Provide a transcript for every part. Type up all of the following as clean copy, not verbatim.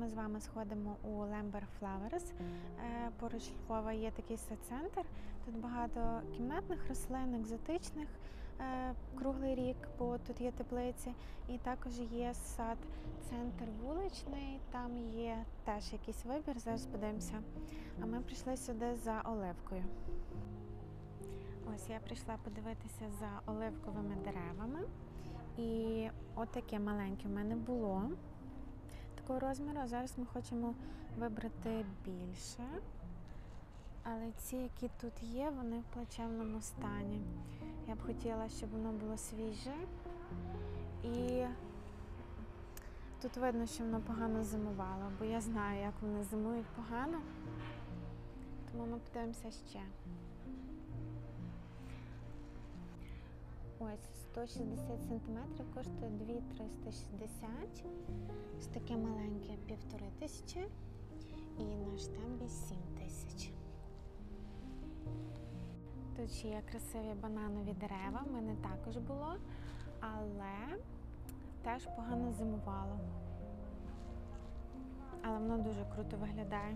ми з вами сходимо у Lemberg Flowers. Поруч Львова є такий сад-центр. Тут багато кімнатних рослин, екзотичних, круглий рік, бо тут є теплиці. І також є сад-центр вуличний, там є теж якийсь вибір, зараз подивимося. А ми прийшли сюди за оливкою. Ось я прийшла подивитися за оливковими деревами. І отаке маленьке в мене було такого розміру, а зараз ми хочемо вибрати більше. Але ці, які тут є, вони в плачевному стані. Я б хотіла, щоб воно було свіже. І тут видно, що воно погано зимувало, бо я знаю, як вони зимують погано. Тому ми подивимося ще. Ось 160 см коштує 2360. Ось таке маленьке 1500 і на штамбі 7000. Тут ще є красиві бананові дерева, в мене також було, але теж погано зимувало. Але воно дуже круто виглядає.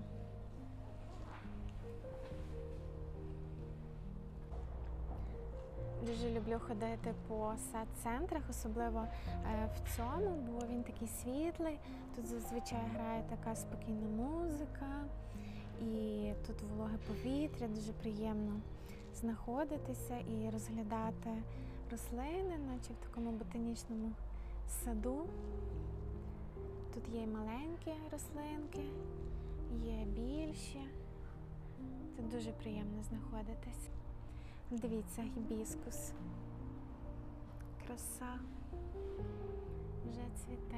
Дуже люблю ходити по сад-центрах, особливо в цьому, бо він такий світлий. Тут зазвичай грає така спокійна музика, і тут вологе повітря, дуже приємно знаходитися і розглядати рослини, наче в такому ботанічному саду. Тут є і маленькі рослинки, є більші. Тут дуже приємно знаходитись. Дивіться, гібіскус. Краса. Вже цвіте.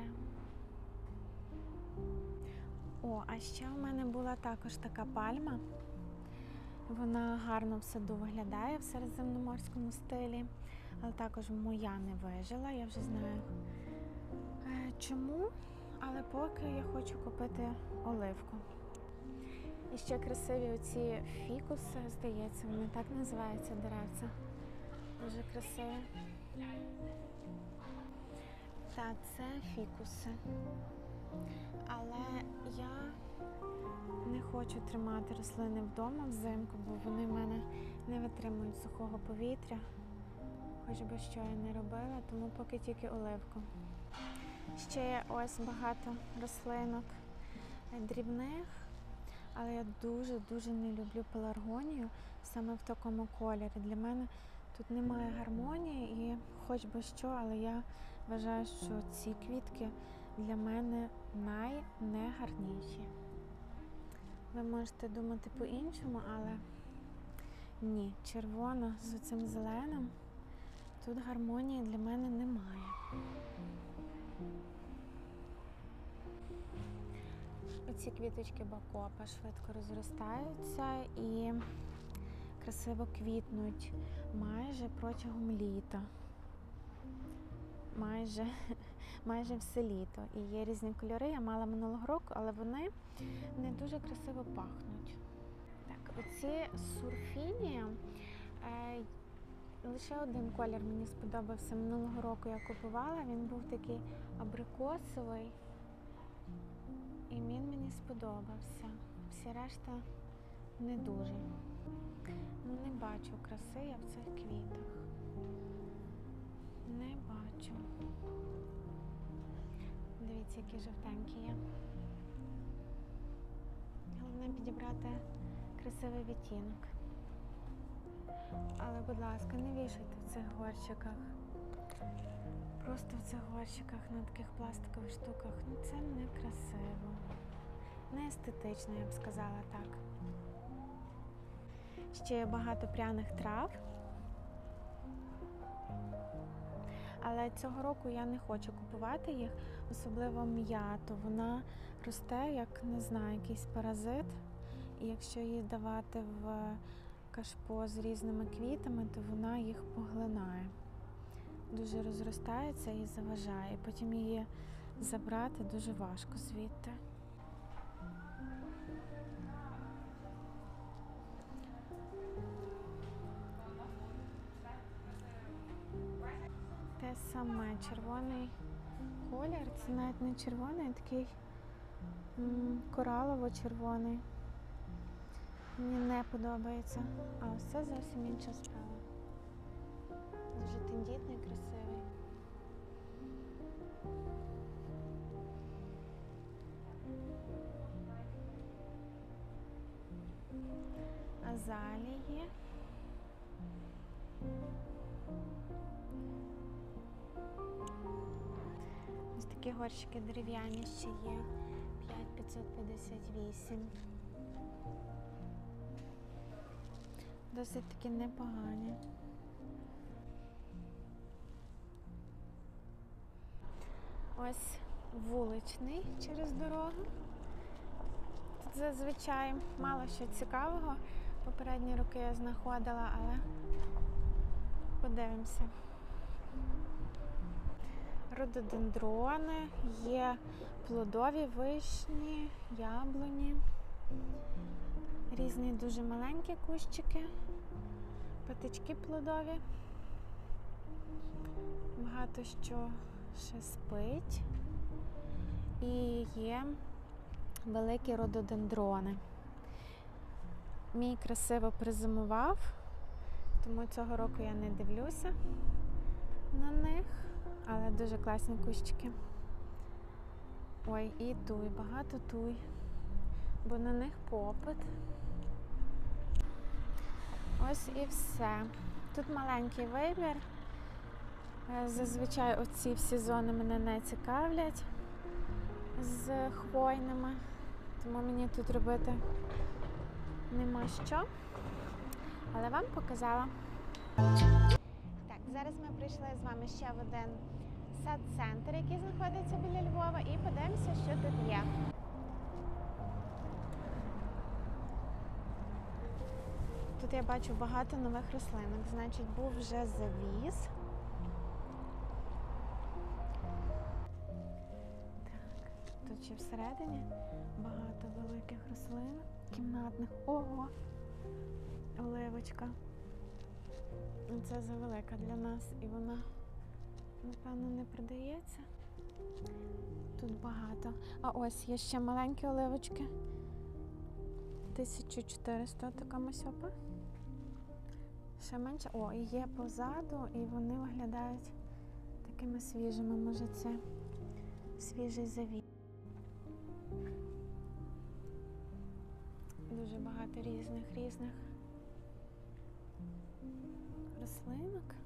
О, а ще у мене була також така пальма. Вона гарно в саду виглядає в середземноморському стилі, але також моя не вижила, я вже знаю чому, але поки я хочу купити оливку. І ще красиві оці фікуси, здається, вони так називаються, деревця. Дуже красиві. Так, це фікуси. Але я не хочу тримати рослини вдома взимку, бо вони в мене не витримують сухого повітря. Хоч би що я не робила, тому поки тільки оливку. Ще є ось багато рослинок дрібних. Але я дуже-дуже не люблю пеларгонію саме в такому кольорі. Для мене тут немає гармонії і хоч би що, але я вважаю, що ці квітки для мене найнегарніші. Ви можете думати по-іншому, але ні, червона з оцим зеленим, тут гармонії для мене немає. Оці квіточки бакопа швидко розростаються і красиво квітнуть майже протягом літа. Майже все літо. І є різні кольори, я мала минулого року, але вони не дуже красиво пахнуть. Так, оці сурфінії, лише один колір мені сподобався. Минулого року я купувала, він був такий абрикосовий. І він мені сподобався. Всі решта не дуже. Не бачу краси я в цих квітах. Не бачу. Дивіться, які жовтенькі є. Головне підібрати красивий відтінок. Але, будь ласка, не вішайте в цих горщиках. Просто в цих горщиках на таких пластикових штуках. Ну це не красиво. Не естетично, я б сказала так. Ще є багато пряних трав. Але цього року я не хочу купувати їх, особливо м'яту. Вона росте, як, не знаю, якийсь паразит. І якщо її давати в кашпо з різними квітами, то вона їх поглинає. Дуже розростається і заважає. Потім її забрати дуже важко звідти. саме червоний колір. Це навіть не червоний, а такий Коралово-червоний. Мені не подобається. А ось це зовсім інша справа. Дуже тендітний, красивий. Азалії. Ось такі горщики дерев'яні ще є. 5,558. Досить таки непогані. Ось вуличний через дорогу. Тут зазвичай мало що цікавого. Попередні роки я знаходила, але подивимося. Рододендрони, є плодові вишні, яблуні, різні дуже маленькі кущики, патички плодові. Багато що ще спить. І є великі рододендрони. Мій красиво призимував, тому цього року я не дивлюся на них, але дуже класні кущики. Ой, і туй, багато туй, бо на них попит. Ось і все. Тут маленький вибір. Зазвичай оці всі зони мене не цікавлять з хвойними, тому мені тут робити нема що. Але вам показала. Так, зараз ми прийшли з вами ще в один сад-центр, який знаходиться біля Львова, і подивимося, що тут є. Тут я бачу багато нових рослинок, значить був вже завіз. Так, тут ще всередині багато великих рослин, кімнатних. Ого! Оливочка. Це завелика для нас і вона, напевно, не продається. Тут багато. А ось є ще маленькі оливочки. 1400 така масьопа. Ще менше. О, і є позаду, і вони виглядають такими свіжими. Може, це свіжий завій. Дуже багато різних рослинок.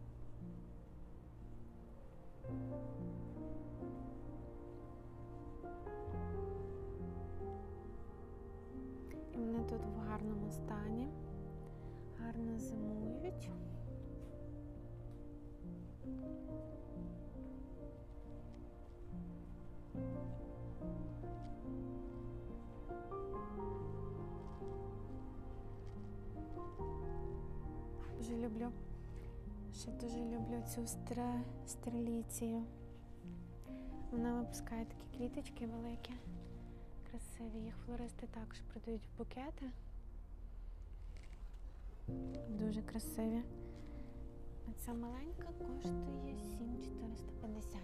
І вони тут в гарному стані, гарно зимують. Дуже люблю цю стреліцію. Вона випускає такі квіточки великі, красиві. Їх флористи також продають в букети. Дуже красиві. А ця маленька коштує 7,450.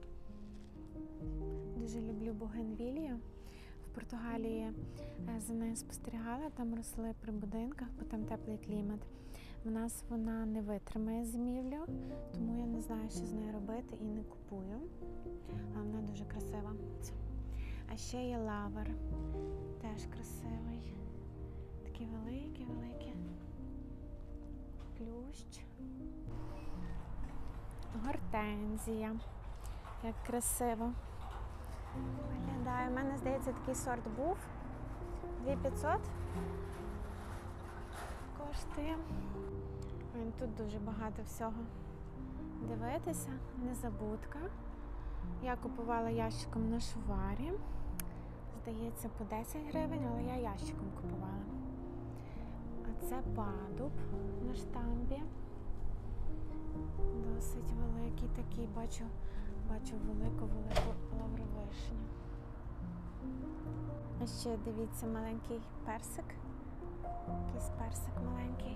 Дуже люблю бугенвілію. В Португалії за нею спостерігала, там росли при будинках, бо там теплий клімат. В нас вона не витримає зимівлю, тому я не знаю, що з нею робити і не купую. А вона дуже красива. А ще є лавр, теж красивий. Такі великі. Плющ. Гортензія. Як красиво виглядає. У мене, здається, такий сорт був. 2500 коштує. Тут дуже багато всього дивитися. Незабудка. Я купувала ящиком на Шуварі. Здається, по 10 гривень, але я ящиком купувала. А це падуб на штамбі. Досить великий такий, бачу велику лавровишню. А ще, дивіться, маленький персик. Якийсь персик маленький.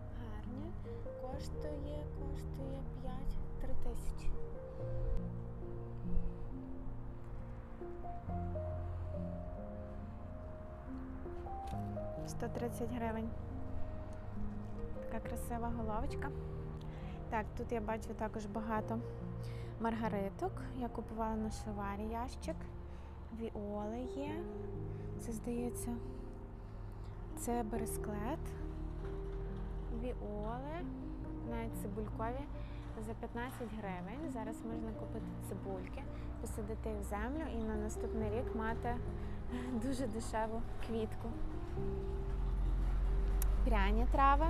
Гарні. Коштує 3 тисячі. 130 гривень. Така красива головочка. Так, тут я бачу також багато маргариток. Я купувала на Шоварі ящик. Віоли є. Це, здається, це бересклет. Віоли, навіть цибулькові, за 15 гривень. Зараз можна купити цибульки, посадити їх в землю і на наступний рік мати дуже дешеву квітку. Пряні трави.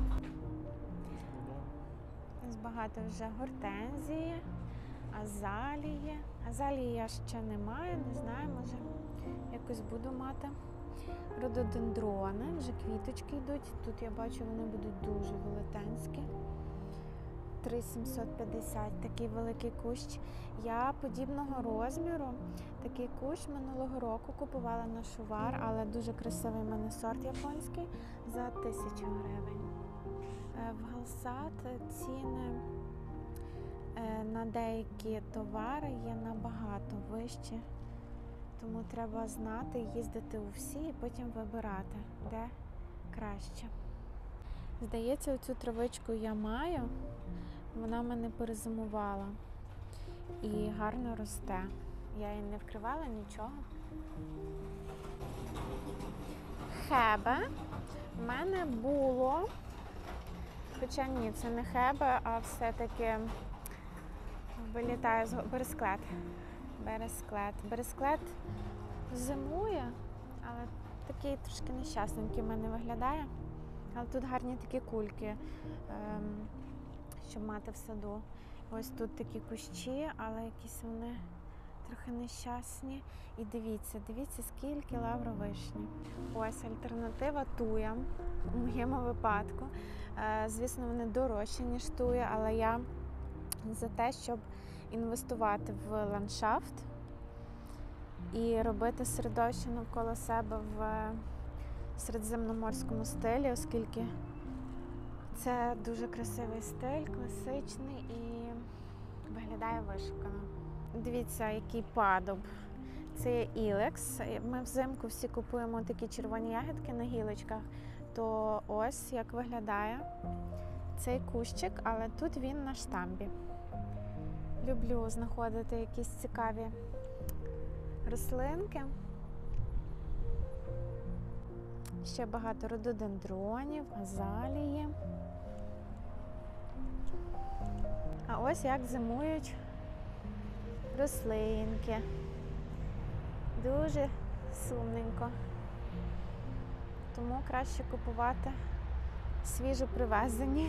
Ось багато вже гортензії, азалії. Азалії я ще не маю, не знаю, може якось буду мати. Рододендрони, вже квіточки йдуть. Тут я бачу, вони будуть дуже велетенські. 3,750, такий великий кущ. Я подібного розміру, такий кущ минулого року купувала на Шовар, але дуже красивий в мене сорт японський, за 1000 гривень. В Галсат ціни на деякі товари є набагато вищі, тому треба знати, їздити у всі і потім вибирати, де краще. Здається, оцю травичку я маю, вона в мене перезимувала і гарно росте. Я її не вкривала, нічого. Хебе в мене було, хоча ні, це не хебе, а все-таки вилітає з бересклет. Бересклет зимує, але такий трошки нещасненький в мене виглядає. Але тут гарні такі кульки, щоб мати в саду. Ось тут такі кущі, але якісь вони трохи нещасні. І дивіться, скільки лавровишні. Ось альтернатива туя у моєму випадку. Звісно, вони дорожчі, ніж туя, але я за те, щоб інвестувати в ландшафт і робити середовище навколо себе в середземноморському стилі, оскільки це дуже красивий стиль, класичний і виглядає вишукано. Дивіться, який падуб. Це є ілекс. Ми взимку всі купуємо такі червоні ягідки на гілочках, то ось як виглядає цей кущик, але тут він на штамбі. Люблю знаходити якісь цікаві рослинки. Ще багато рододендронів, азалії. А ось як зимують рослинки. Дуже сумненько. Тому краще купувати свіжо привезені,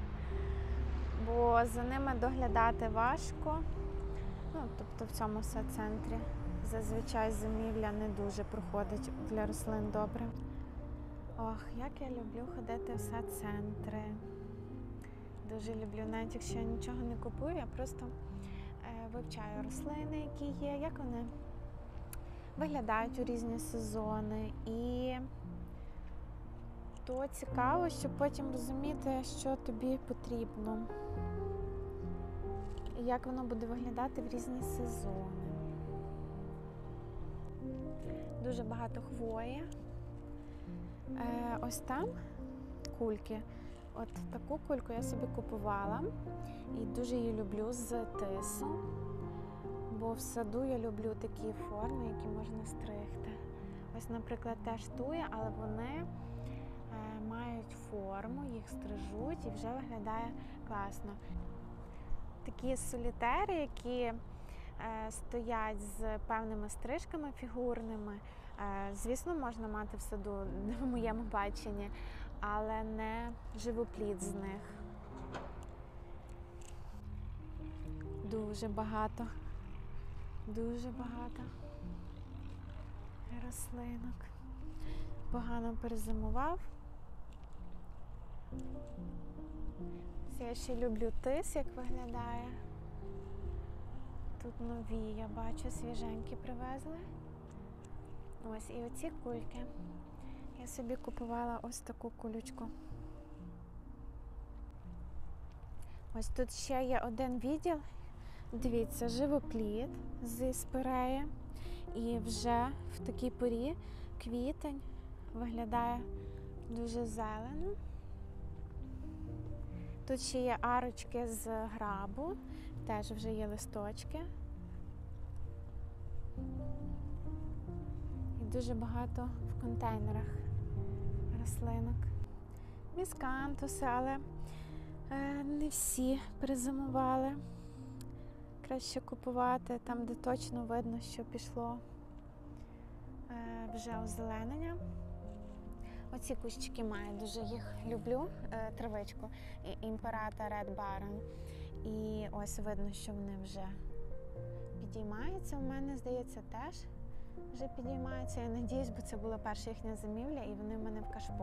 бо за ними доглядати важко. Тобто в цьому сад-центрі зазвичай зимівля не дуже проходить для рослин добре. Ох, як я люблю ходити в сад-центри. Дуже люблю, навіть якщо я нічого не купую, я просто вивчаю рослини, які є, як вони виглядають у різні сезони. І то цікаво, щоб потім розуміти, що тобі потрібно. І як воно буде виглядати в різні сезони. Дуже багато хвої. Ось там кульки. От таку кульку я собі купувала і дуже її люблю з тису, бо в саду я люблю такі форми, які можна стригти. Ось, наприклад, теж туя, але вони мають форму, їх стрижуть і вже виглядає класно. Такі солітери, які стоять з певними стрижками фігурними, звісно, можна мати в саду, в моєму баченні, але не живоплід з них. Дуже багато рослинок. Погано перезимував. Я ще люблю тис, як виглядає. Тут нові, я бачу, свіженькі привезли. Ось, і оці кульки. Я собі купувала ось таку кулючку. Ось тут ще є один відділ. Дивіться, живоплід зі спиреї. І вже в такій порі квітень виглядає дуже зелено. Тут ще є арочки з грабу, теж вже є листочки. І дуже багато в контейнерах рослинок. Міскантуси, але не всі перезимували. Краще купувати там, де точно видно, що пішло вже озеленення. Оці кущики маю, дуже їх люблю, травичку, імперата Red Baron. І ось видно, що вони вже підіймаються. У мене, здається, теж вже підіймаються. Я надіюсь, бо це була перша їхня зимівля, і вони в мене в кашпо.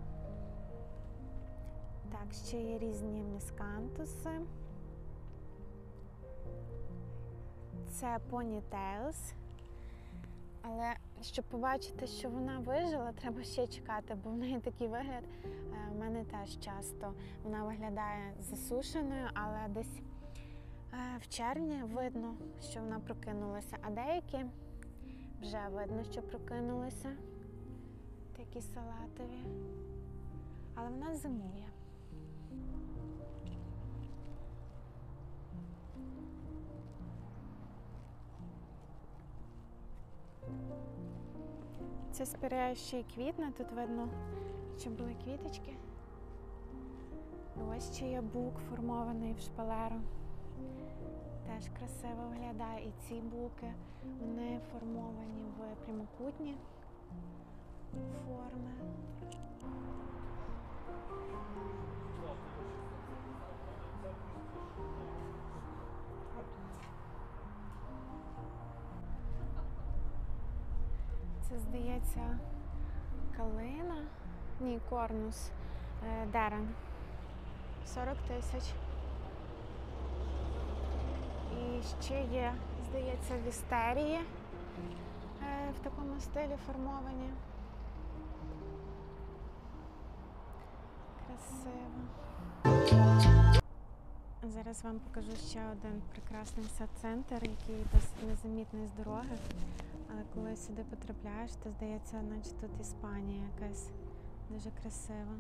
Так, ще є різні міскантуси. Це Ponytails. Але щоб побачити, що вона вижила, треба ще чекати, бо в неї такий вигляд. У мене теж часто вона виглядає засушеною, але десь в червні видно, що вона прокинулася, а деякі вже видно, що прокинулися, такі салатові, але вона зимує. Це спирає ще й квітне, тут видно, що були квіточки. І ось ще є бук формований в шпалеру. Теж красиво виглядає. І ці буки, вони формовані в прямокутні форми. Це, здається, калина, ні, корнус, дерен, 40 тисяч. І ще є, здається, вістерії в такому стилі формовані. Красиво. Зараз вам покажу ще один прекрасний сад-центр, який досить незамітний з дороги. Але коли сюди потрапляєш, то здається, наче тут Іспанія якась дуже красива.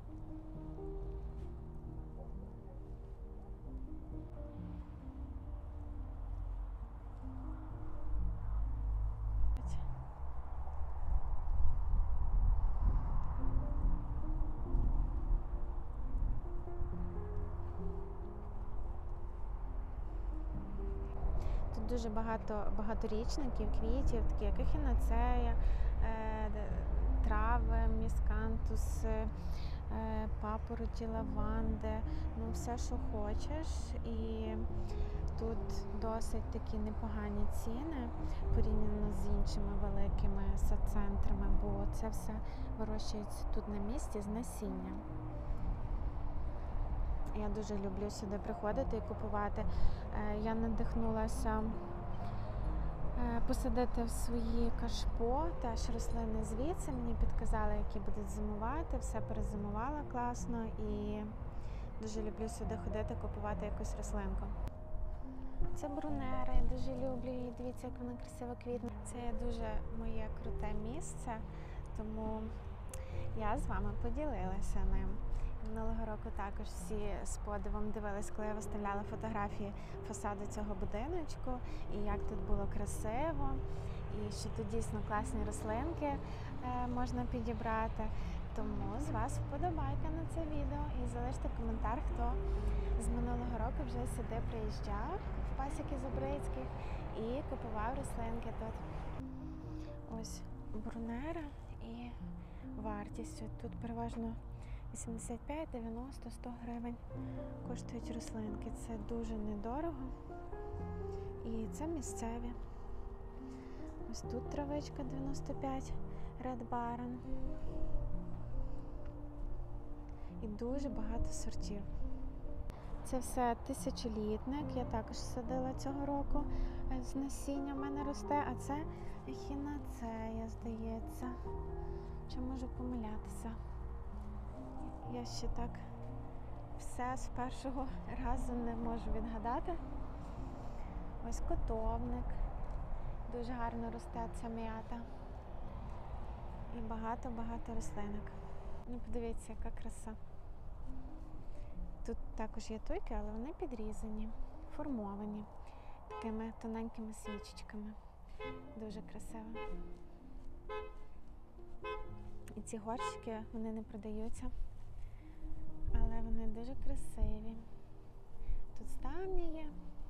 Дуже багаторічників, квітів, такі як ехінацея, трави, міскантуси, папороті, лаванди, ну все, що хочеш. І тут досить такі непогані ціни порівняно з іншими великими сад-центрами, бо це все вирощується тут на місці з насіння. Я дуже люблю сюди приходити і купувати. Я надихнулася посадити в свої кашпо, теж рослини звідси. Мені підказали, які будуть зимувати. Все перезимувала класно і дуже люблю сюди ходити, купувати якусь рослинку. Це брунера, я дуже люблю її. Дивіться, як вона красиво квітне. Це дуже моє круте місце, тому я з вами поділилася ним. Минулого року також всі з подивом дивились, коли я виставляла фотографії фасаду цього будиночку, і як тут було красиво, і що тут дійсно класні рослинки можна підібрати. Тому з вас вподобайка на це відео і залиште коментар, хто з минулого року вже сюди приїжджав в пасіки Забрицьких і купував рослинки тут. Ось брунера і вартість. Тут переважно 85, 90, 100 гривень коштують рослинки. Це дуже недорого. І це місцеві. Ось тут травичка 95, Red Baron. І дуже багато сортів. Це все тисячолітник. Я також садила цього року. З насіння в мене росте, а це ехінацея, здається. Чи можу помилятися? Я ще так все з першого разу не можу відгадати. Ось котовник. Дуже гарно росте ця м'ята. І багато-багато рослинок. Ну, подивіться, яка краса. Тут також є туйки, але вони підрізані, формовані такими тоненькими свічечками. Дуже красиво. І ці горщики, вони не продаються, але вони дуже красиві. Тут ставні є,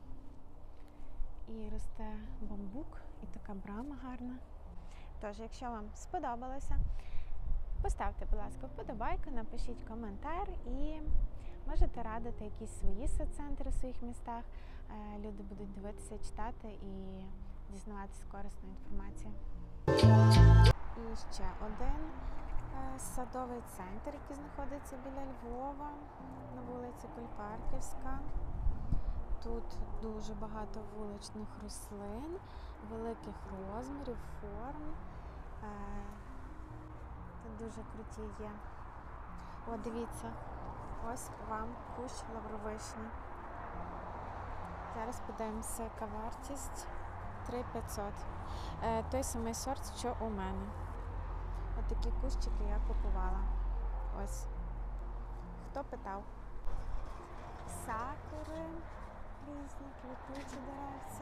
і росте бамбук, і така брама гарна. Тож, якщо вам сподобалося, поставте, будь ласка, вподобайку, напишіть коментар і можете радити якісь свої соццентри у своїх містах. Люди будуть дивитися, читати і дізнаватися корисну інформацію. І ще один садовий центр, який знаходиться біля Львова, на вулиці Кульпарківська. Тут дуже багато вуличних рослин, великих розмірів, форм. Тут дуже круті є. О, дивіться, ось вам кущ лавровишні. Зараз подивимося, яка вартість. 3500. Той самий сорт, що у мене. Ось такі кущики я купувала. Ось. Хто питав? Сакури різні, квітучі деревця.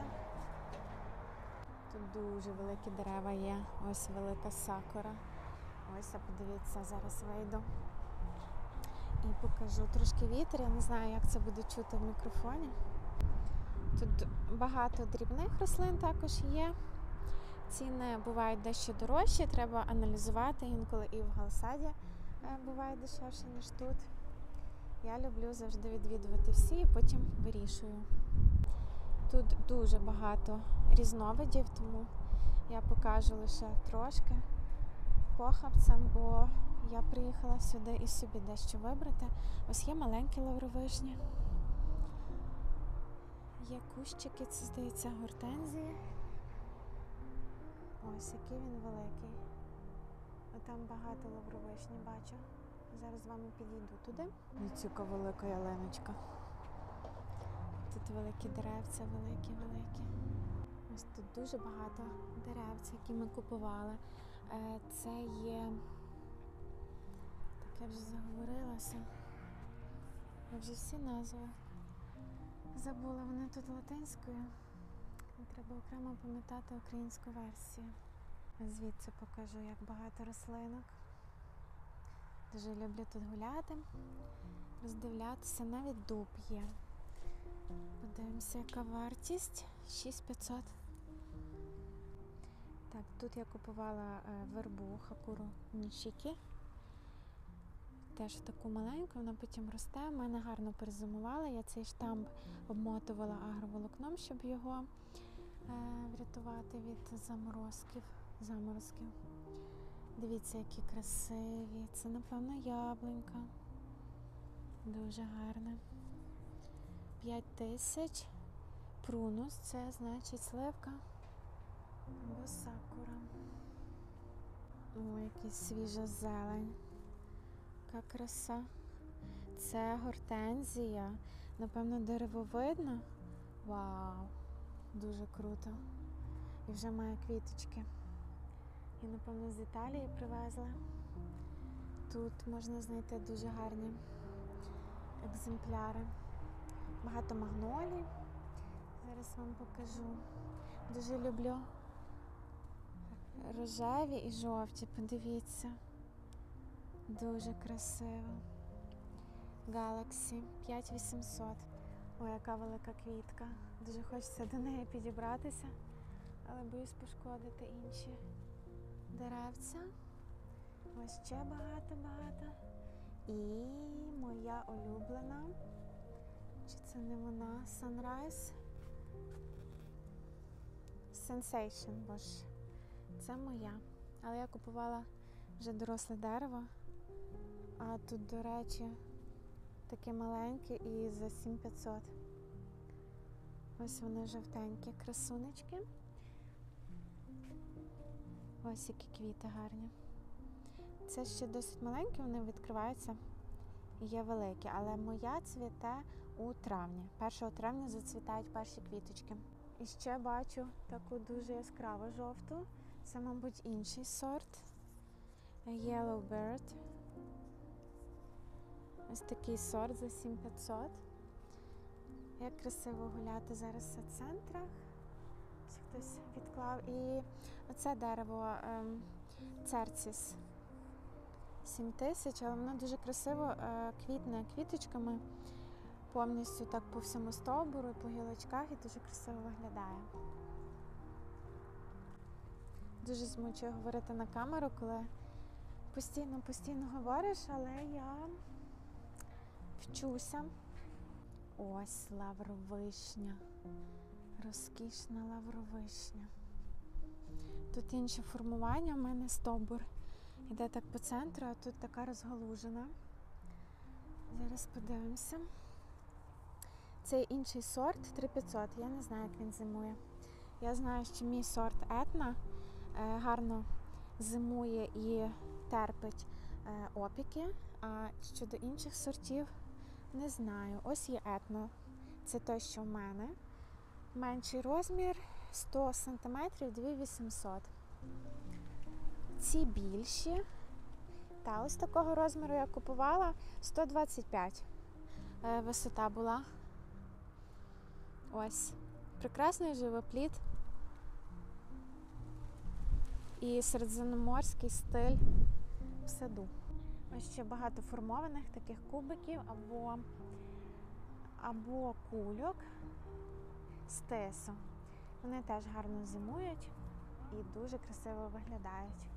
Тут дуже великі дерева є. Ось велика сакура. Ось, подивіться, зараз вийду. І покажу. Трошки вітер, я не знаю, як це буде чути в мікрофоні. Тут багато дрібних рослин також є. Ціни бувають дещо дорожчі, треба аналізувати. Інколи і в Галсаді буває дешевше, ніж тут. Я люблю завжди відвідувати всі і потім вирішую. Тут дуже багато різновидів, тому я покажу лише трошки похапцям, бо я приїхала сюди і собі дещо вибрати. Ось є маленькі лавровишні. Є кущики, це, здається, гортензії. Ось, який він великий. Там багато лавровишні бачу. Зараз з вами підійду туди. Ось яка велика ялиночка. Тут великі деревця, великі-великі. Ось тут дуже багато деревця, які ми купували. Це є... Так, я вже заговорилася. Я вже всі назви забула. Вони тут латинською. Треба окремо пам'ятати українську версію. Звідси покажу, як багато рослинок. Дуже люблю тут гуляти, роздивлятися. Навіть дуб є. Подивимося, яка вартість. 6500. Так, тут я купувала вербу Хакуру Нішікі. Теж таку маленьку, вона потім росте. У мене гарно перезимувала. Я цей штамп обмотувала агроволокном, щоб його врятувати від заморозків. Дивіться, які красиві. Це, напевно, яблунька. Дуже гарне. 5000. Прунус, це значить сливка або сакура. О, якась свіжа зелень. Яка краса. Це гортензія. Напевно, деревовидна. Вау! Дуже круто. І вже має квіточки. І, напевно, з Італії привезли. Тут можна знайти дуже гарні екземпляри. Багато магнолій. Зараз вам покажу. Дуже люблю рожеві і жовті. Подивіться. Дуже красиво. Galaxy 5800. Ой, яка велика квітка. Дуже хочеться до неї підібратися, але боюсь пошкодити інші деревця. Ось ще багато-багато. І моя улюблена, чи це не вона, Sunrise Sensation, боже. Це моя. Але я купувала вже доросле дерево. А тут, до речі, таке маленьке і за 7500. Ось вони жовтенькі, красунечки. Ось які квіти гарні. Це ще досить маленькі, вони відкриваються і є великі. Але моя цвіте у травні. 1 травня зацвітають перші квіточки. І ще бачу таку дуже яскраво жовту. Це, мабуть, інший сорт. Yellow Bird. Ось такий сорт за 7500. Як красиво гуляти зараз в центрах. Ось хтось відклав. І оце дерево Церціс. 7000, але воно дуже красиво квітне квіточками. Повністю так по всьому стовбуру, по гілочках і дуже красиво виглядає. Дуже змучує говорити на камеру, коли постійно говориш, але я вчуся. Ось лавровишня. Розкішна лавровишня. Тут інше формування, у мене стовбур іде так по центру, а тут така розгалужена. Зараз подивимося. Цей інший сорт 3500, я не знаю, як він зимує. Я знаю, що мій сорт Етна гарно зимує і терпить опіки, а щодо інших сортів не знаю. Ось є Етна, це той, що в мене. Менший розмір 100 см, 2800. Ці більші. Та ось такого розміру я купувала 125 висота була. Ось. Прекрасний живоплід. І середземноморський стиль в саду. Ось ще багато формованих таких кубиків або кульок з тису. Вони теж гарно зимують і дуже красиво виглядають.